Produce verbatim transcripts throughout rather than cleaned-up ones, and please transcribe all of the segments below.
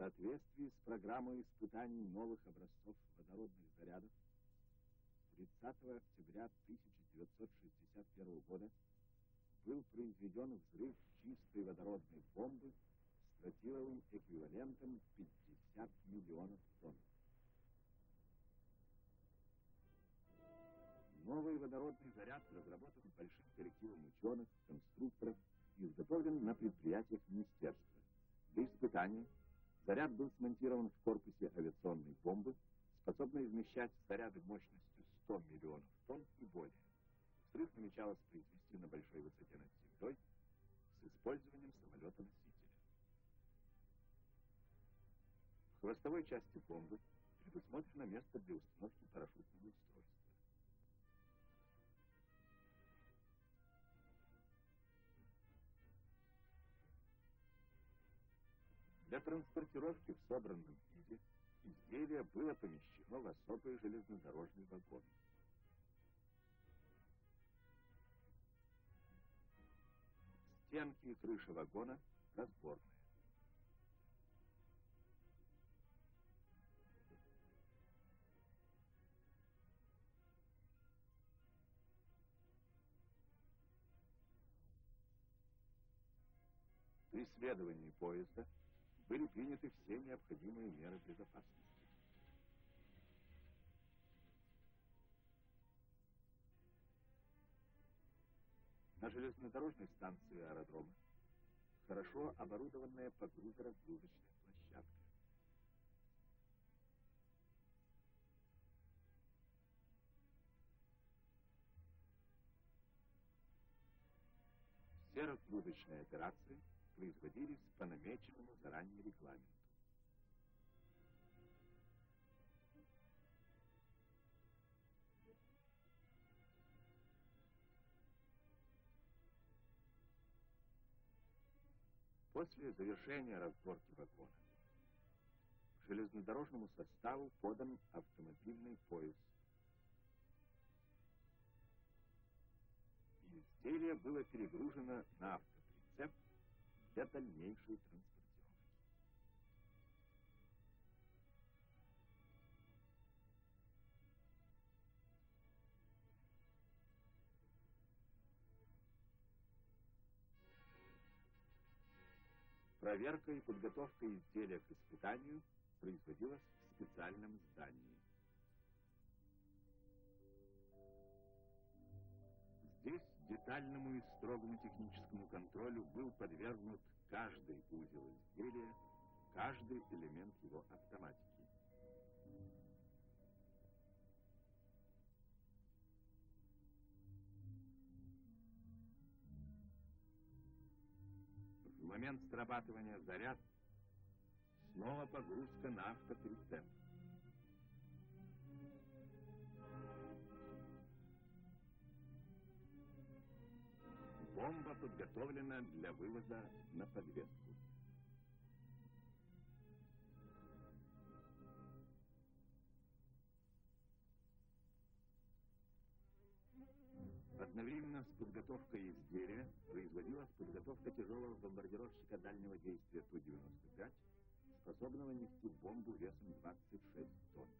соответствии с программой испытаний новых образцов водородных зарядов тридцатого октября тысяча девятьсот шестьдесят первого года был произведен взрыв чистой водородной бомбы с тротиловым эквивалентом пятьдесят миллионов тонн. Новый водородный заряд разработан большим коллективом ученых, конструкторов и изготовлен на предприятиях министерства. Для испытания заряд был смонтирован в корпусе авиационной бомбы, способной вмещать заряды мощностью сто миллионов тонн и более. Взрыв намечалось произвести на большой высоте над землей с использованием самолета-носителя. В хвостовой части бомбы предусмотрено место для установки парашютного устройства. Для транспортировки в собранном виде изделие было помещено в особый железнодорожный вагон. Стенки и крыша вагона разборные. При следовании поезда были приняты все необходимые меры безопасности. На железнодорожной станции аэродрома хорошо оборудованная погрузо-разгрузочная площадка. Все разгрузочные операции производились по намеченному заранее регламенту. После завершения разборки вагона к железнодорожному составу подан автомобильный поезд. Изделие было перегружено на автоприцеп для дальнейшей транспортировки. Проверка и подготовка изделия к испытанию производилась в специальном здании. Здесь детальному и строгому техническому контролю был подвергнут каждый узел изделия, каждый элемент его автоматики. В момент срабатывания заряд снова погрузка на автоприцеп. Бомба подготовлена для вывоза на подвеску. Одновременно с подготовкой изделия производилась подготовка тяжелого бомбардировщика дальнего действия Ту девяносто пять, способного нести бомбу весом двадцать шесть тонн.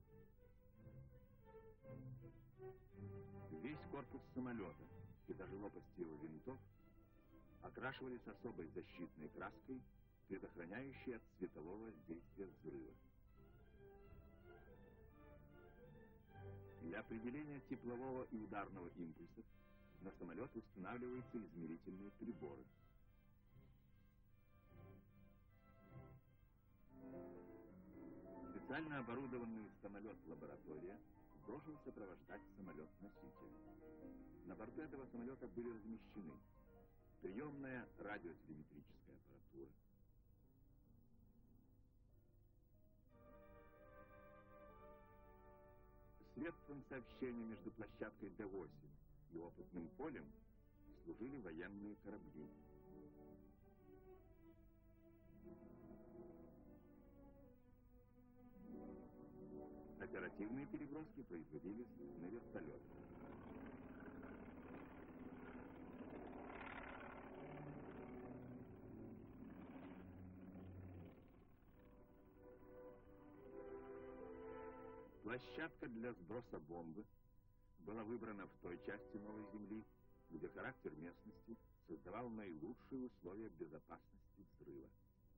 Весь корпус самолета и даже лопасти его винтов окрашивались особой защитной краской, предохраняющей от светового воздействия взрыва. Для определения теплового и ударного импульсов на самолет устанавливаются измерительные приборы. Специально оборудованный самолет-лаборатория должен сопровождать самолет-носитель. На борту этого самолета были размещены приемная радиотелеметрическая аппаратура, средством сообщения между площадкой Д восемь и опытным полем служили военные корабли. Оперативные переброски производились на вертолетах. Площадка для сброса бомбы была выбрана в той части Новой Земли, где характер местности создавал наилучшие условия безопасности взрыва.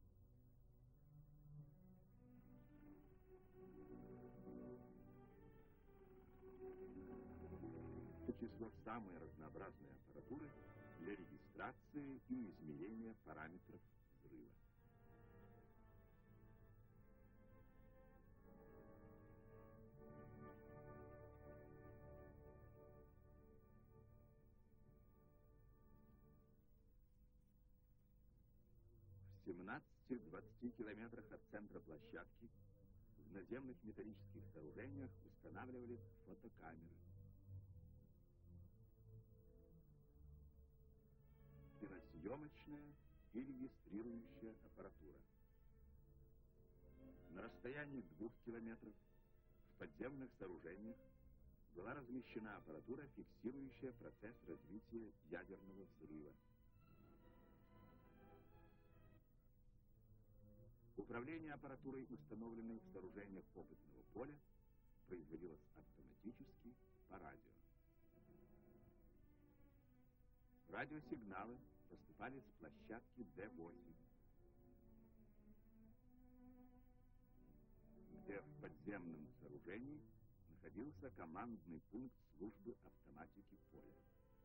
Число самой разнообразной аппаратуры для регистрации и измерения параметров взрыва. В семнадцати-двадцати километрах от центра площадки в наземных металлических сооружениях устанавливались фотокамеры. Киносъемочная и регистрирующая аппаратура. На расстоянии двух километров в подземных сооружениях была размещена аппаратура, фиксирующая процесс развития ядерного взрыва. Управление аппаратурой, установленной в сооружениях опытного поля, производилось автоматически по радио. Радиосигналы поступали с площадки Д восемь, где в подземном сооружении находился командный пункт службы автоматики поля.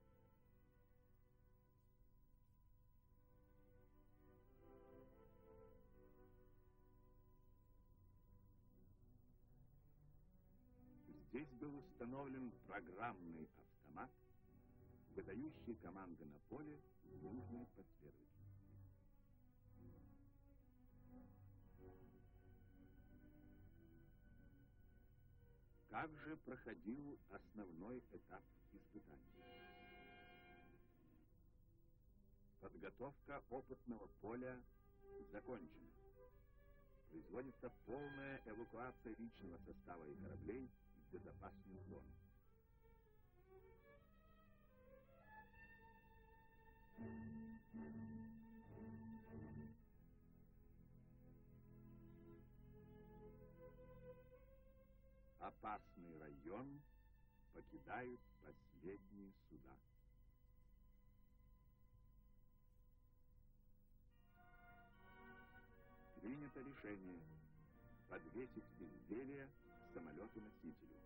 Здесь был установлен программный автомат, выдающий команды на поле в нужной последовательности. Как же проходил основной этап испытаний? Подготовка опытного поля закончена. Производится полная эвакуация личного состава и кораблей в безопасную зону. Опасный район покидают последние суда. Принято решение подвесить изделие к самолету-носителю.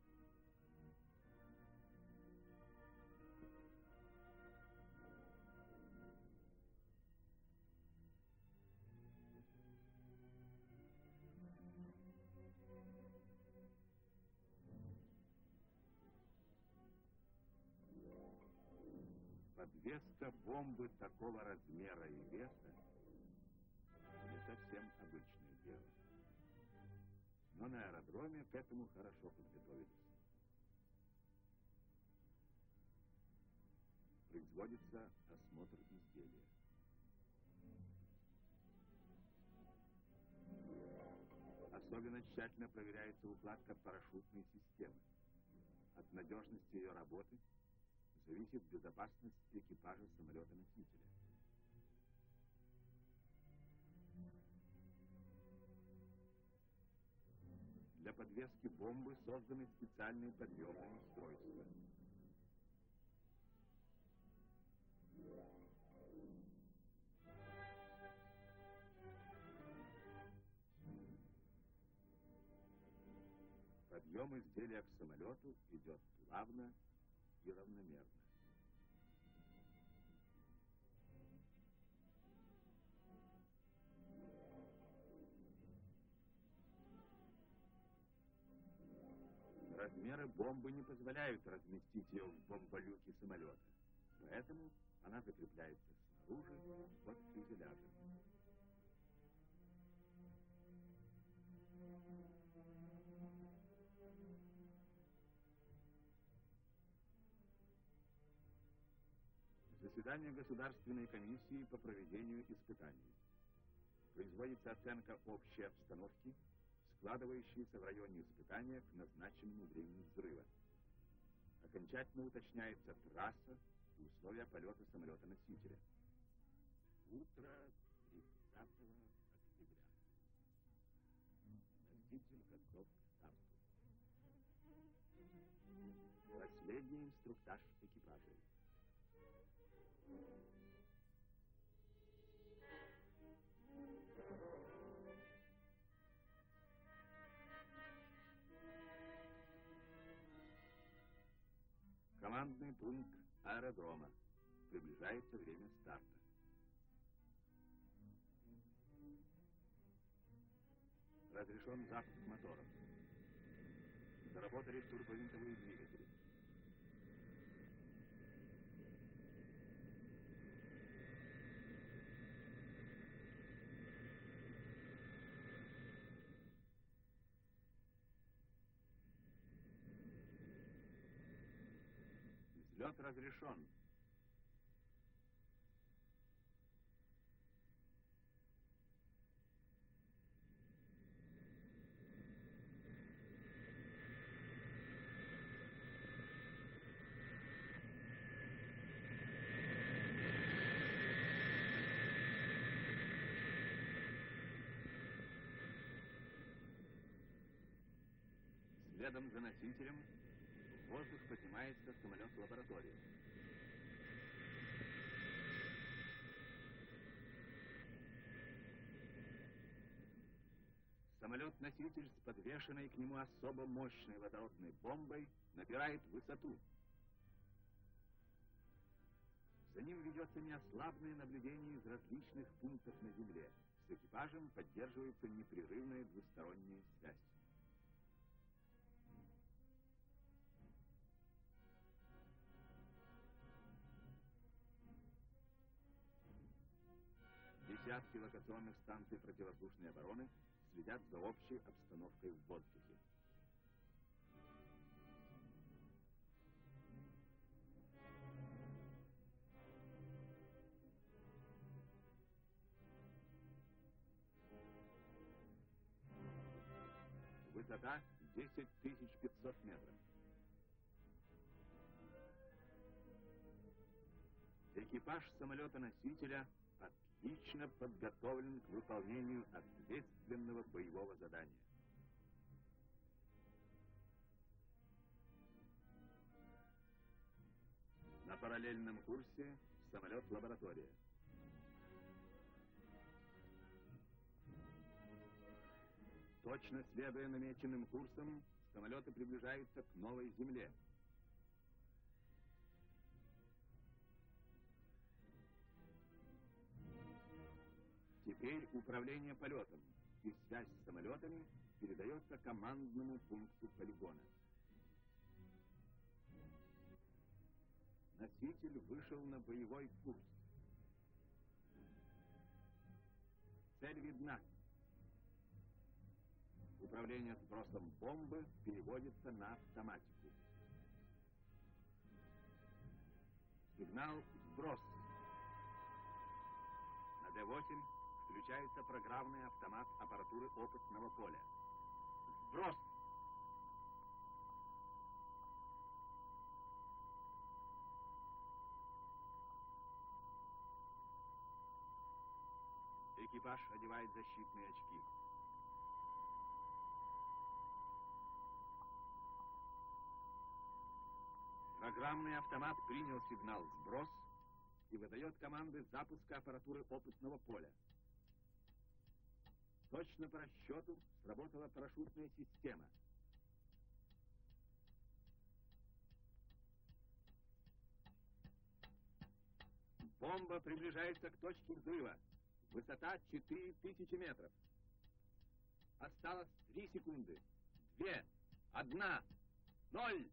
Подвеска бомбы такого размера и веса не совсем обычное дело. Но на аэродроме к этому хорошо подготовились. Производится осмотр изделия. Особенно тщательно проверяется укладка парашютной системы. От надежности ее работы зависит безопасность экипажа самолета-носителя. Для подвески бомбы созданы специальные подъемные устройства. Подъем изделия к самолету идет плавно и равномерно. Размеры бомбы не позволяют разместить ее в бомболюке самолета, поэтому она закрепляется снаружи под фюзеляжем. Заседание Государственной комиссии по проведению испытаний. Производится оценка общей обстановки, складывающейся в районе испытания к назначенному времени взрыва. Окончательно уточняется трасса и условия полета самолета-носителя. Утро тридцатого октября. Носитель готов к старту. Последний инструктаж экипажа. Командный пункт аэродрома. Приближается время старта. Разрешен запуск моторов. Заработали турбовинтовые двигатели. Взлет разрешен. Следом за носителем в воздух поднимается самолет-лаборатория. Самолет-носитель с подвешенной к нему особо мощной водородной бомбой набирает высоту. За ним ведется неослабное наблюдение из различных пунктов на Земле. С экипажем поддерживается непрерывная двусторонняя связь. Десятки локационных станций противовоздушной обороны следят за общей обстановкой в воздухе. Высота десять тысяч пятьсот метров. Экипаж самолета-носителя отлично подготовлен к выполнению ответственного боевого задания. На параллельном курсе самолет-лаборатория. Точно следуя намеченным курсом, самолеты приближаются к новой Земле. Теперь управление полетом и связь с самолетами передается командному пункту полигона. Носитель вышел на боевой курс. Цель видна. Управление сбросом бомбы переводится на автоматику. Сигнал «Сброс». На Д восемь включается программный автомат аппаратуры опытного поля. Сброс! Экипаж одевает защитные очки. Программный автомат принял сигнал «Сброс» и выдает команды запуска аппаратуры опытного поля. Точно по расчету сработала парашютная система. Бомба приближается к точке взрыва. Высота четыре тысячи метров. Осталось три секунды. Две, одна, ноль.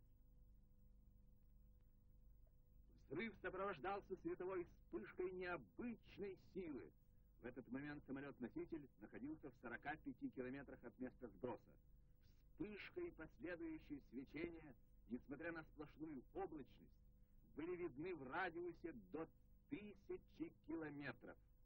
Взрыв сопровождался световой вспышкой необычной силы. В этот момент самолет-носитель находился в сорока пяти километрах от места сброса. Вспышка и последующее свечение, несмотря на сплошную облачность, были видны в радиусе до тысячи километров.